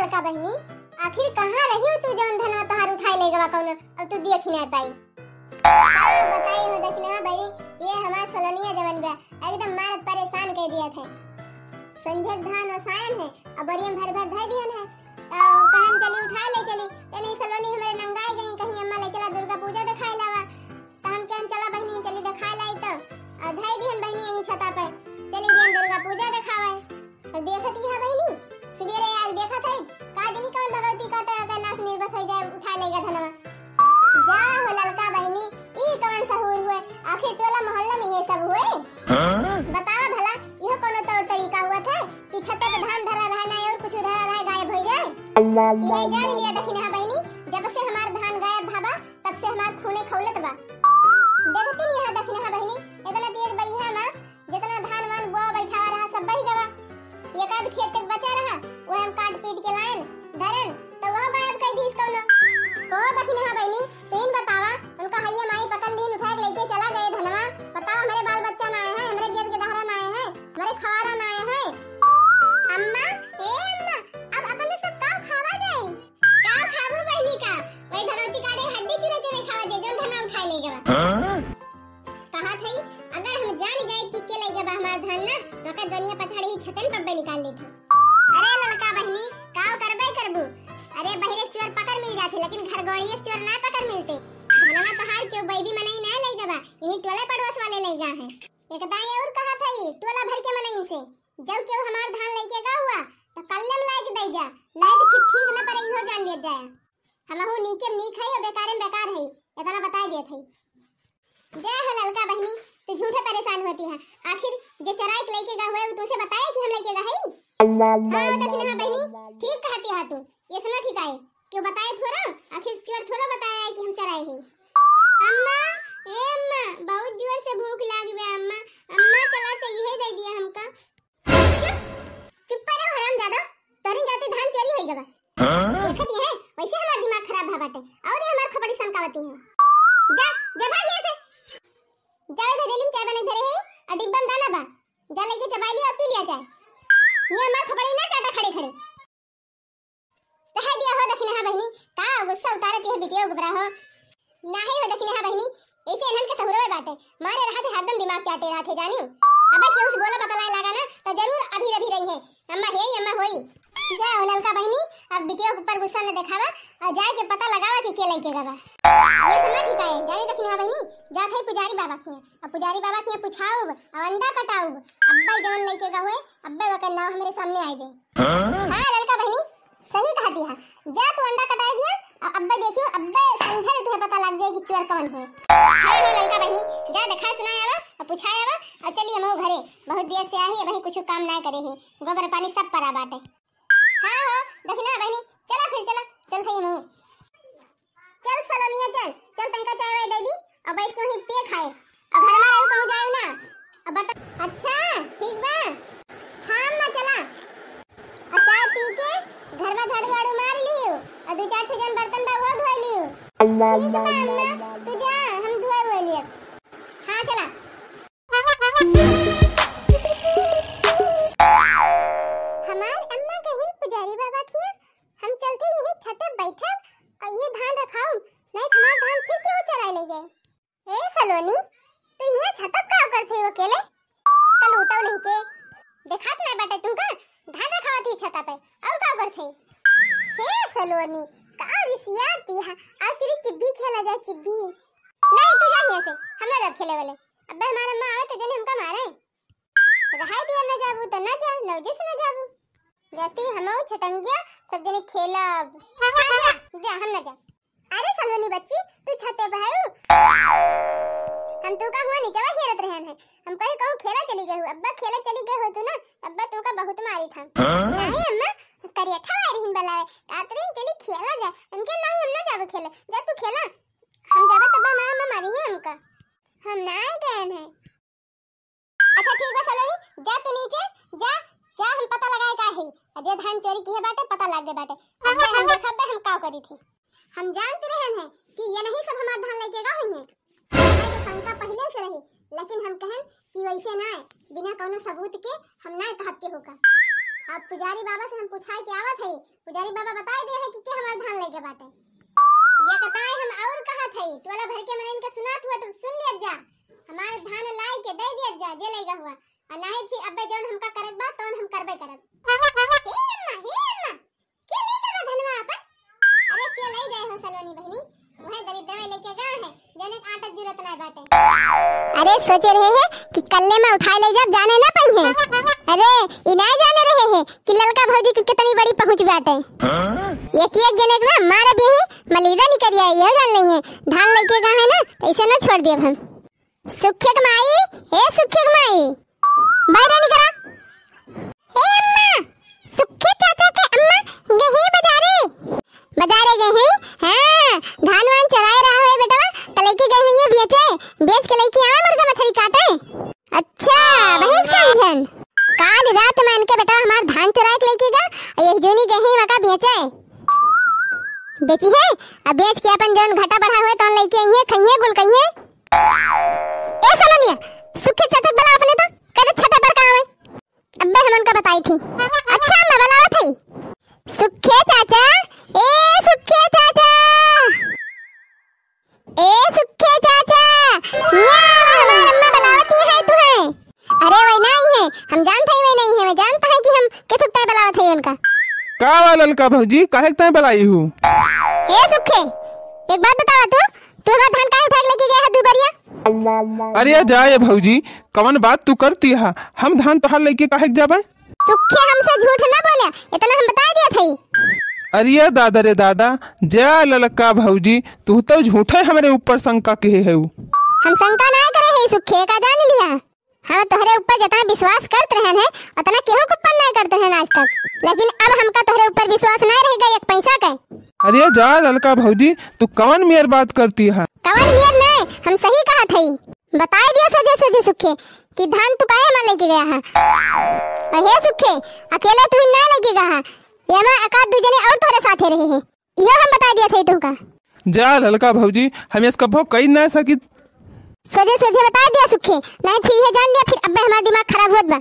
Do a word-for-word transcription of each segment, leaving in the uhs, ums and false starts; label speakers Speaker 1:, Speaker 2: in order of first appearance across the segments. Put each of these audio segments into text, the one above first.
Speaker 1: लड़का बहनी, आखिर कहाँ रही हो तू जौन धनवा तहार उठाई ले गवा कौनो अब तू देख नहीं पाई। का बताई हो देखना बड़ी, ये हमार सलोनिया जवन बा एकदम मार परेशान कर दिया थे। संजय धान ओसायन है अब बरियम भर भर धर दियन है। तो कहन चली उठा ले चली तनी सलोनी हमारे नंगाई गई कहीं अम्मा ले चला दुर्गा पूजा दिखाई लावा। तो हम कहन चला बहनी चली दिखाई लाई तो धर दियन बहनी यही छता पर चली गई दुर्गा पूजा दिखावे। तो देखती है बहनी सवेरे आज देखा थे काजनी कौन भगवती का का नास निर्बस हो जाए उठा लेगा धनवा। जा हो ललका बहनी ई कौन सहूर हुए आखिर टोला मोहल्ला में ये सब हुए। बतावा भला यह कोनो तौर तरीका हुआ था कि छत पे धान धरा रहा ना और कुछ धरा रहा गायब हो जाए। ये जान लिया दखिन है बहनी जब से हमार धान गायब भाबा तब से हमार खूने खौलत बा। देखती नहीं है दखिन है बहनी इतना तेज बलिया में जितना धान वान बोआ बैठा रहा सब बही गवा। एक आध खेत तक बचा रहा वो हम काट पीट के लायन धरन तो वह गायब कर दी इसको ना को दखिन है बहनी तीन बतावा उनका हइया माई पकड़ लीन उठा के लेके चला गए धनवा। बताओ हमारे बाल बच्चा ना आए हैं हमारे गेट के दहरा ना आए हैं हमारे खवारा ना आए हैं। अम्मा ए अम्मा अब अपन सब का खावा जाए का खाबू बहनी का वही भगवती काटे हड्डी चुरे चुरे खावा दे जो धना उठा ले गवा। कहा थई अगर हम जान जाए कि के ले गवा हमार धान ना तो का दुनिया पछाड़ी ही छतन पब्बे निकाल लेता। अरे ललका बहनी काव करबे करबू अरे बहिरे चोर पकड़ मिल जाथे लेकिन घर गौड़िए चोर ना पकड़ मिलते। धनवा तो हाल क्यों बैबी मनई ना ले गवा यही टोला पड़ोस वाले ले गा है। एक दाई और कहा थई टोला भर के मनई से जब क्यों हमार धान लेके गा हुआ तो कल्लम लायक दई जा नहीं तो फिर ठीक न पर इहो जान ले जाए हमहु नीके नीक है और बेकार में बेकार है इतना बता दे थई। जय हो ललका बहनी तू झूठे परेशान होती है आखिर जे चराई के लेके गा हुआ है तुमसे बताया कि हम लेके गा है। हां दखिन है बहनी ठीक कहती है तू ये सुना ठीक है क्यों बताए थोड़ा आखिर चोर थोड़ा बताया है कि हम चराई है। अम्मा ए अम्मा बहुत जोर से भूख लागी बे अम्मा अम्मा चला चाहिए दे दिया हमका। चुप चुप रहो हरामजादा तोरी जाते धान चोरी होई गवा। देखती है वैसे हमारा दिमाग खराब भा बाटे और ये हमार खपड़ी संकावती है। जा जा भाग यहां से जावे भदेली में चाय बने धरे है और डिब्बा में दाना बा जा लेके चबाई लिया पी लिया चाय ये हमार खपड़ी ना चाटा खड़े खड़े कह दिया हो दखिन है बहनी का गुस्सा उतारती है बिटिया गुबरा हो नाही हो दखिन है बहनी ऐसे इन्हन के सहुरे बाटे मारे रहते हरदम दिमाग चाटे रहते जानियो। अबे क्यों से बोला पता लगा ना तो जरूर अभी रभी रही है अम्मा है अम्मा होई। जा हो ललका बहनी अब बिटिया के ऊपर गुस्सा न दिखावा और जाए के पता लगावा कि के लेके गवा। ये सुना ठीक है जाई दखिन है बहनी जा थे पुजारी बाबा के अब पुजारी बाबा के पूछाओ और अंडा कटाओ अब्बा जवन लेके गा हुए अब्बा का नाम हमारे सामने आ जाए। हां ललका बहनी सही कहती है जा तू अंडा कटा दिया और अब्बा देखियो अब्बा समझे तुझे पता लग जाए कि चोर कौन है। हां हो ललका बहनी जा दिखा सुनाया आवा और पूछाया आवा और चलिए हम घरे बहुत देर से आई है वही कुछ काम ना करे है गोबर पानी सब परा बाटे। हां हो दखिना बहनी चला फिर चला चल सही मुंह चल सलोनिया चल चल तनका चाय वाय दे दी और बैठ के वहीं पे खाए और घर में रहो कहूं जाओ ना अब बता। अच्छा ठीक बा हां अम्मा चला और चाय पी के घर में झाड़ू वाड़ू मार लियो और दो चार ठजन बर्तन बा वो धो लियो। ठीक बा अम्मा तू जा हम धोए हुए लिए। हां चला हमार अम्मा कहीं पुजारी बाबा की हम चलते यही छत पे बैठे और ये धान रखाओ नहीं हमार धान फिर क्यों चराई ले गए। ए सलोनी तू ये छत पे का करथे हो अकेले कल उठाओ नहीं के देखत नहीं बेटा तुमका धान रखावा थी छत पे और का करथे। हे सलोनी का रिसियाती है आज तेरी चिब्बी खेला जाए चिब्बी नहीं तू जा यहां से हम ना खेले वाले अबे हमारा मां आवे तो जने हमका मारे रहाई दिया ना जाबू तो ना जा नौजे से ना जाबू जाती हमो छटंगिया सब जने खेलब जा हम ना जा। अरे सलोनी बच्ची तू छते पे है हम तू का हुआ नीचे वही हेरत रहन है हम कहे कहूं खेला चली गए हो अब्बा खेला चली गए हो तू ना अब्बा तू का बहुत मारी था। नहीं अम्मा करियठा वारिन बलावे कातरे चली खेला जा हमके नहीं हम ना जाबो खेले जा तू खेला हम जाबे तब हमारा अम्मा मारी है हमका हम ना गए हैं। अच्छा ठीक बा सलोनी जा तू नीचे जा जा हम पता लगाए का है अजय धान चोरी की है बाटे पता लाग गए बाटे अबे हम देखबे हम का करी थी हम जानते रहन है कि ये नहीं सब हमार धान लेके गा हुई है हमारे शंका पहले से रही लेकिन हम कहन कि वैसे ना बिना कोनो सबूत के हम ना कहत के होगा अब पुजारी बाबा से हम पूछाई के आवत है। पुजारी बाबा बताई दे है कि के हमार धान लेके बाटे। ये कताई हम और कहा थे टोला भर के मन इनका सुनात हुआ तो सुन लिया जा। हमारे धान लाई के दे दिया जा जे लेगा हुआ और नहीं फिर अब्बे जौन हमका करत बा तौन हम करबे करब। हे अम्मा हे अम्मा के लेके बा धनवा अपन? अरे के ले जाए हो सलोनी बहनी वह दरिद्र में लेके गए हैं जने आटा जरूरत ना बाटे। अरे सोचे रहे हैं कि कल्ले में उठा ले जब जाने ना पाई है। अरे इना जाने रहे हैं कि ललका भौजी की कितनी बड़ी पहुंच बाटे। एक एक जने ना मारे भी मलीदा नहीं करिया ये जान नहीं है धान लेके गए हैं ना ऐसे ना छोड़ दिए हम। सुखे कमाई हे सुखे कमाई बाहर नहीं करा। हे अम्मा सुखे चाचा के अम्मा गही बाजारे बाजारे गए हैं। हां धान वान चराए रहा है बेटा त लेके गए हैं ये बेचे बेच के लेके आए मुर्गा मछली काटे। अच्छा बहन समझन काल रात में इनके बेटा हमार धान चराए के लेके गया और ये जोनी गए हैं वका बेचे बेची है अब बेच के अपन जौन घाटा बढ़ा हुए तो लेके आइए खइए गुल कहिए। ए सलोनिया सुखे चाचा बला अपने तो करे छटा पर का है अब्बे हम उनका बताई थी। अच्छा मैं बला थी सुखे चाचा ए सुखे चाचा ए सुखे चाचा या हमारी अम्मा बलावती है तुम्हें। अरे वही नहीं है हम जानते ही नहीं है मैं जानता है कि हम किस उत्तर बलावत है उनका।
Speaker 2: का वालल का भौजी काहे तय बलाई हूं।
Speaker 1: ए सुखे एक बात बता तू तू हमारा धान काहे उठा के लेके गया है दुबरिया।
Speaker 2: अरे जाए भौजी कवन बात तू करती है हम धान तोहार लेके काहे जाबे।
Speaker 1: सुखे हमसे झूठ ना बोला इतना हम बता दिया थे।
Speaker 2: अरे दादा रे दादा जा ललका भौजी तू तो झूठे हमारे ऊपर शंका के है।
Speaker 1: हम शंका ना करे है सुखे का जान लिया हम तोहरे ऊपर जितना विश्वास करते रहे हैं उतना केहू को पन नहीं करते हैं आज तक लेकिन अब हमका तोहरे ऊपर विश्वास नहीं रहेगा एक पैसा का।
Speaker 2: अरे जा ललका भौजी तू कवन मेर बात करती है।
Speaker 1: कवन मेर नहीं हम सही कहा थे बता दिया सोचे सोचे सुखे कि धान तू काहे में लेके गया है। हे सुखे अकेले तू ना लेके गया है ये मैं एकाद दो जने और तोरे साथे रहे हैं ये हम बता दिया थे तुमका।
Speaker 2: जा ललका भौजी हम इसका भोग कई ना सकी
Speaker 1: सोचे सोचे बता दिया सुखे नहीं फिर ये जान लिया फिर अब्बे हमारा दिमाग खराब होत बा।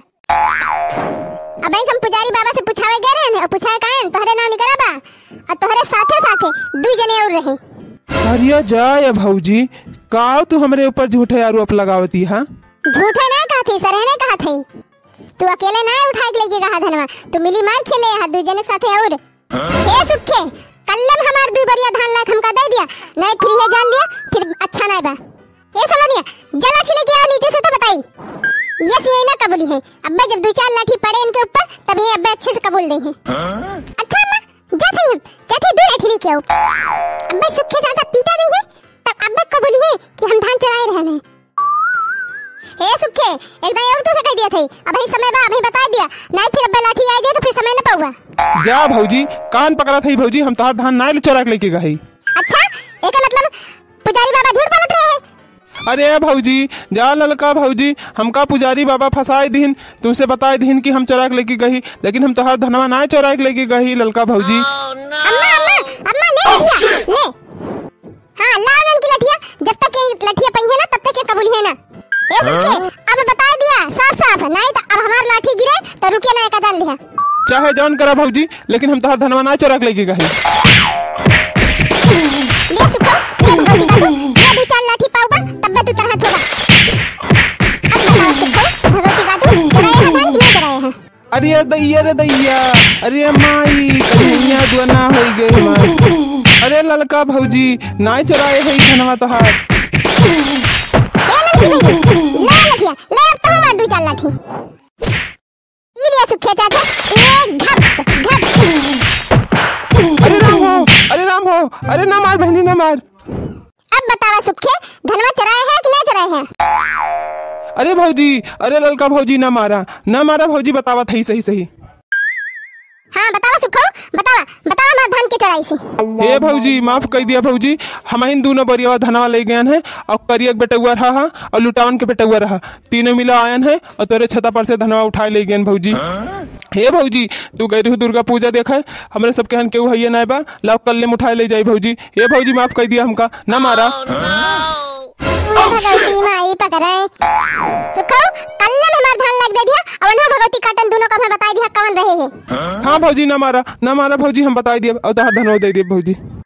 Speaker 1: अब हम पुजारी बाबा से पूछावे गए रहे और पूछाए काहे तोहरे नाम निकला बा और तोहरे साथे साथे दो जने और रहे।
Speaker 2: अरे जाए भौजी का तू हमरे ऊपर झूठे आरोप लगावती है।
Speaker 1: झूठे नहीं कहा थी सर ने कहा थी तू अकेले ना उठा के लेके गया धनवा तू मिली मार खेले है दो जने साथे और। हे सुखे कल्लम हमार दो बरिया धान लाख हमका दे दिया नहीं फिर ये जान लिया फिर अच्छा नहीं बा। ये सलोनिया जला छिले के नीचे से तो बताई ये सी ना कबूली है अब्बे जब दो चार लाठी पड़े इनके ऊपर तब ये अब्बे अच्छे से कबूल दे हैं। अच्छा अम्मा जाते हम जाते दो लाठी लेके आओ अब्बे सुखे चाचा पीता नहीं है तब अब्बे कबूली है कि हम धान चराए रहने। हे सुखे एक बार और तुझे कह दिया था अब ही समय बा अभी बता दिया नहीं फिर अब्बे लाठी आ जाए तो फिर समय न पाऊंगा।
Speaker 2: जा भौजी कान पकड़ा थी भौजी हम तोहार धान ना चोरा के लेके गई।
Speaker 1: अच्छा एक मतलब पुजारी बाबा झूठ बोलत रहे हैं।
Speaker 2: अरे भौजी जा ललका भौजी हमका पुजारी बाबा फसाए दिन तुमसे बताए दिन कि हम चोरा के लेके गई लेकिन हम तोहार धनवा ना चोरा के लेके गई ललका भौजी।
Speaker 1: अम्मा अम्मा अम्मा ले लठिया ले हां ला उनकी लठिया जब तक ये लठिया पई है ना तब तक ये कबूल है ना। ये सुखे अब बता दिया साफ साफ नहीं तो अब हमार लाठी गिरे तो रुके ना कदम लिया
Speaker 2: चाहे जान करा भौजी लेकिन हम तोहार धनवा ना चोरा के लेके गई।
Speaker 1: ले सुखो ये भगवती का ये दो चार लाठी पाऊबा तब तू तरह होगा। अब बताओ सुखो भगवती का तू कराए है धान किने कराए है।
Speaker 2: अरे दैया रे दैया अरे माई कन्हैया दुना हो गई माई। अरे ललका भौजी ना चोराए है धनवा तोहार।
Speaker 1: ले लठिया ले अब तो हमार दो चार लाठी ये लिया सुखे चाचा ये घप घप।
Speaker 2: अरे राम हो अरे राम हो अरे ना मार बहनी ना मार।
Speaker 1: अब बतावा सुखे धनवा चराए है कि नहीं चराए है।
Speaker 2: अरे भौजी अरे ललका भौजी ना मारा ना मारा भौजी बतावा थई सही सही।
Speaker 1: हाँ बतावा सुखो बतावा बतावा मार धान के चराई से।
Speaker 2: हे भौजी माफ कर दिया भौजी हम इन दोनों बरिया धनवा ले गए हैं और करियक बेटुआ रहा और लुटावन के बेटुआ रहा तीनों मिला आयन है और तेरे छता पर से धनवा उठाए ले गए भौजी। हे भौजी तू गई रही दुर्गा पूजा देखा हमरे सबके हन केहू है ना बा लाओ कल ले उठाए ले जाई भौजी। हे भौजी माफ कर दिया हमका ना मारा।
Speaker 1: भगवती माई पकड़े सुखो कल्ला हमार धान लग दे दिया और ना भगवती काटन दोनों को मैं बता दिया कौन रहे हैं।
Speaker 2: हाँ भौजी ना मारा ना मारा भौजी हम बता दिए और तोहर धनवा दे दिए भौजी।